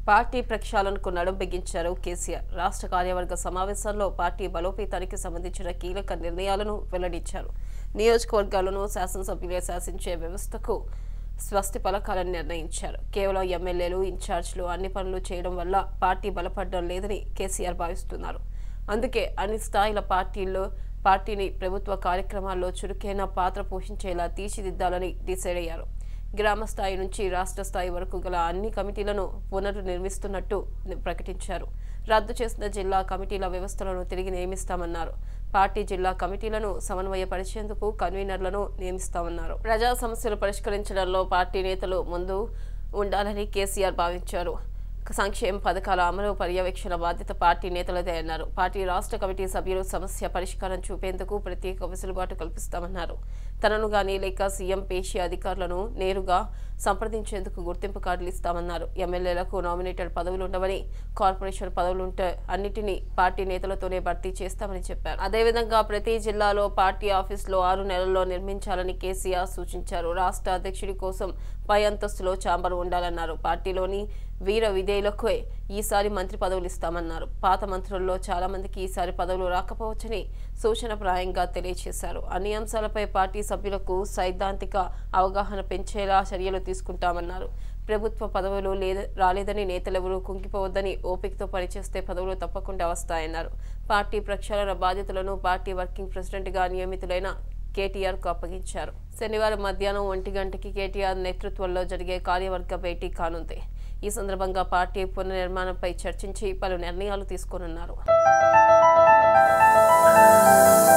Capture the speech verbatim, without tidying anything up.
Party ప్రక్షాళనకు నడుం బిగించారు కేసీఆర్. రాష్ట్ర కార్యవర్గ సమావేశంలో పార్టీ బలోపేతానికి సంబంధించిన కీలక నిర్ణయాలను వెల్లడించారు. నియోజకవర్గాలను శాసనసభ్యులే శాసించే వ్యవస్థకు స్వస్తి పలకాలని నిర్ణయించారు. కేవలం ఎమ్మెల్యేలు, ఇన్ఛార్జ్లు అన్ని పనులు చేయడం వల్ల పార్టీ బలపడడం లేదని కేసీఆర్ భావిస్తున్నారు. అందుకే అన్ని స్థాయిల పార్టీల్లో పార్టీని ప్రభుత్వ కార్యక్రమాల్లో చురుకైన పాత్ర పోషించేలా తీర్చిదిద్దాలని డిసైడ్ అయ్యారు. గ్రామ స్థాయి నుంచి రాష్ట్ర స్థాయి వరకు గల అన్ని కమిటీలను పునర్నిర్మిస్తున్నట్టు ప్రకటించారు. రద్దు చేసిన జిల్లా కమిటీల వ్యవస్థలను తిరిగి నియమిస్తామన్నారు. పార్టీ జిల్లా కమిటీలను సమన్వయపరిచేందుకు కన్వీనర్లను నియమిస్తామన్నారు. ప్రజా సమస్యలు పరిష్కరించడంలో పార్టీ నేతలు ముందు ఉండాలని కేసీఆర్ భావించారు. సంక్షేమ పథకాల అమలు పర్యవేక్షణ బాధ్యత పార్టీ నేతలదే అన్నారు. పార్టీ రాష్ట్ర కమిటీ సభ్యులు సమస్య పరిష్కారం చూపేందుకు ప్రత్యేక వెసులుబాటు కల్పిస్తామన్నారు. తనను గానీ లేక సీఎం పేషి అధికారులను నేరుగా సంప్రదించేందుకు గుర్తింపు కార్డులు ఇస్తామన్నారు. ఎమ్మెల్యేలకు నామినేటెడ్ పదవులు ఉండవని, కార్పొరేషన్ పదవులుంటే అన్నిటినీ పార్టీ నేతలతోనే భర్తీ చేస్తామని చెప్పారు. అదేవిధంగా ప్రతి జిల్లాలో పార్టీ ఆఫీసులో ఆరు నెలల్లో నిర్మించాలని కేసీఆర్ సూచించారు. రాష్ట్ర అధ్యక్షుడి కోసం పై అంతస్తులో ఛాంబర్ ఉండాలన్నారు. పార్టీలోని వీర విధేయులకు ఈసారి మంత్రి పదవులు ఇస్తామన్నారు. పాత మంత్రుల్లో చాలా మందికి ఈసారి పదవులు రాకపోవచ్చని సూచనప్రాయంగా తెలియజేశారు. అన్ని అంశాలపై పార్టీ సభ్యులకు సైద్ధాంతిక అవగాహన పెంచేలా చర్యలు తీసుకుంటామన్నారు. ప్రభుత్వ పదవులు లేద రాలేదని నేతలెవరూ కుంగిపోవద్దని, ఓపికతో పనిచేస్తే పదవులు తప్పకుండా వస్తాయన్నారు. పార్టీ ప్రక్షాళన బాధ్యతలను పార్టీ వర్కింగ్ ప్రెసిడెంట్గా నియమితులైన కేటీఆర్ కు అప్పగించారు. శనివారం మధ్యాహ్నం ఒంటి గంటకి కేటీఆర్ నేతృత్వంలో జరిగే కార్యవర్గ భేటీ కానుంది. ఈ సందర్భంగా పార్టీ పునర్నిర్మాణంపై చర్చించి పలు నిర్ణయాలు తీసుకోనున్నారు.